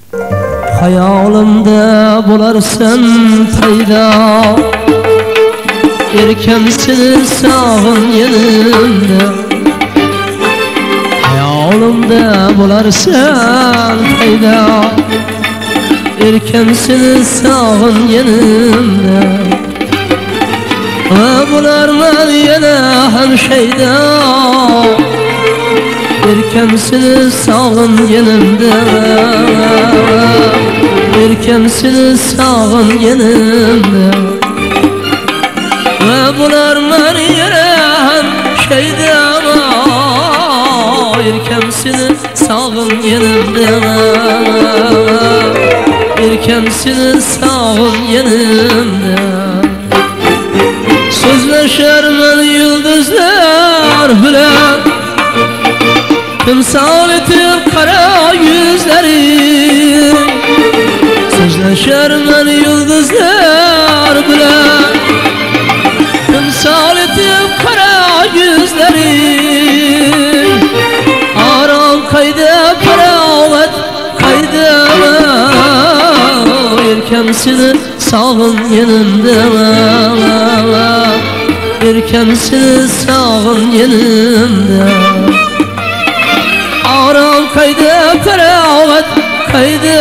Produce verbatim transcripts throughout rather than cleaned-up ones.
Hayolimda bo'larsan paydo, erkam seni sog'inganimda. Hayolimda bo'larsan paydo, erkam seni sog'inganimda. Va bo'larman yana ham shaydo, erkam seni sog'inganimda. Erkam seni sog'inganimda. Va bo'larman yana ham shaydo, erkam seni sog'inganimda. Erkam seni sog'inganimda. Sözleşermen yıldızlar bilen, timsal etip kara yüzleri. Sözleşermen yıldızlar bilen, timsal etip kara yüzleri. Aram kayda feravet kayda, erkam seni sog'inganimda. Erkam seni sog'inganimda. Aram kayda feravet kayda,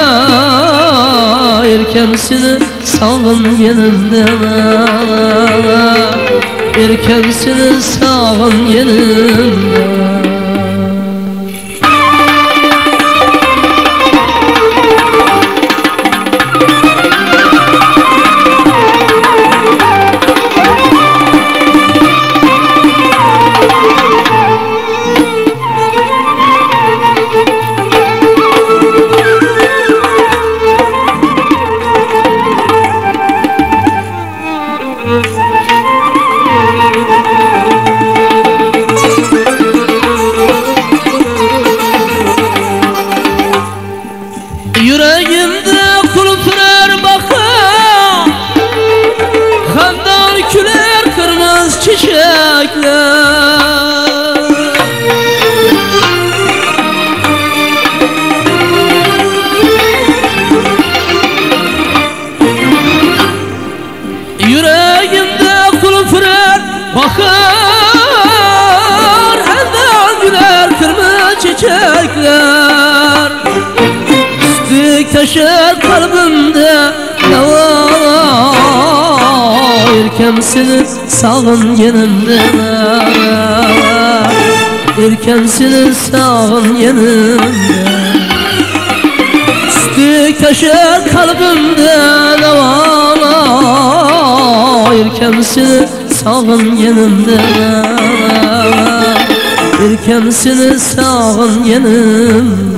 erkam seni sog'inganimda. Erkam seni sog'inganimda. Yüreğimde kulplar bakar, hamdan küler kırmızı çiçekler. Yüreğimde kulplar bakar, hamdan küler kırmızı çiçekler. Taşır kalbimde dava, erkam seni sog'inganimda. Erkam seni sog'inganimda. Sutdek taşır kalbimde dava, erkam seni sog'inganimda. Erkam seni sog'inganimda.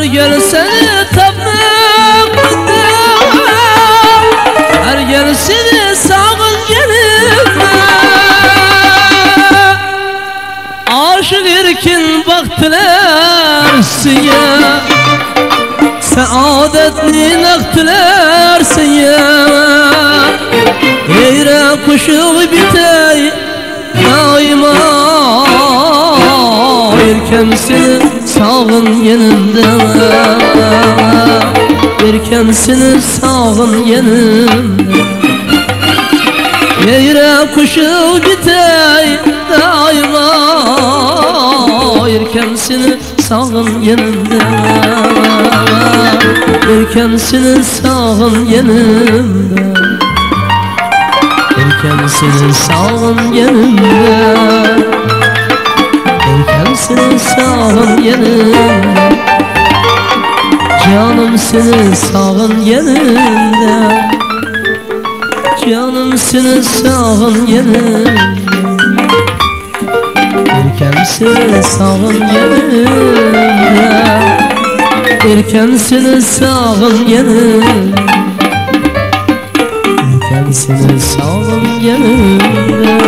gel seni tapmak her gel seni sağın yanımda aşık erkin baktılar siye saadetli naktılar siye eğre kuşu bitey daima erken seni sağın yanımda erken seni sağın yanımda eğre kuşu bitey daima erken seni sağın yanımda erken seni sağın yanımda erken seni sağın yanımda erken seni sağın yanımda canım seni sağın yanımda canım seni sağın yanımda erken seni sağın yanımda erken seni sağın yanımda erken seni sağın yanımda